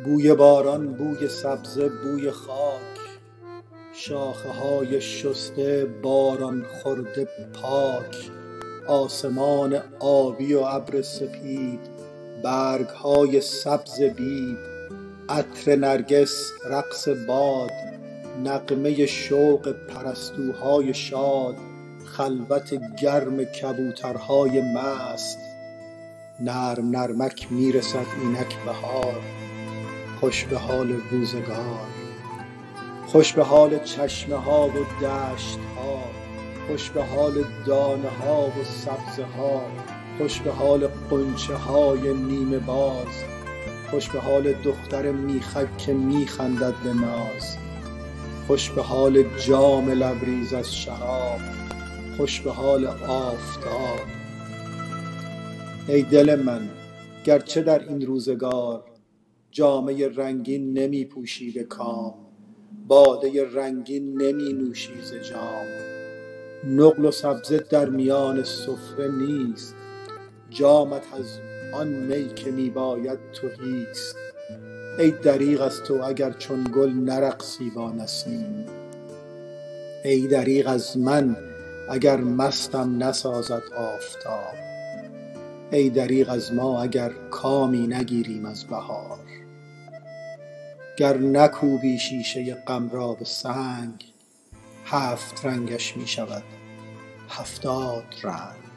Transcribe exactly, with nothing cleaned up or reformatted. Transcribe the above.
بوی باران، بوی سبزه، بوی خاک، شاخه های شسته، باران خورده پاک، آسمان آبی و ابر سپید، برگ های سبز بید، عطر نرگس، رقص باد، نغمه شوق پرستوهای شاد، خلوت گرم کبوترهای مست. نرم نرمک می رسد اینک بهار، خوش به حال روزگار، خوش به حال چشمه ها و دشت ها، خوش به حال دانه ها و سبزه ها، خوش به حال غنچه های نیمه باز، خوش به حال دختر میخک که میخندد به ناز، خوش به حال جام لبریز از شراب، خوش به حال آفتاب. ای دل من، گرچه در این روزگار جامه رنگین نمی پوشی به کام، باده رنگین نمی نوشی ز جام، نقل و سبزه در میان سفره نیست، جامت از آن می که می باید تهیست. ای دریغ از تو اگر چون گل نرقصی با نسیم، ای دریغ از من اگر مستم نسازد آفتاب، ای دریغ از ما اگر کامی نگیریم از بهار. گر نکوبی شیشه غم را به سنگ، هفت رنگش می شود هفتاد رنگ.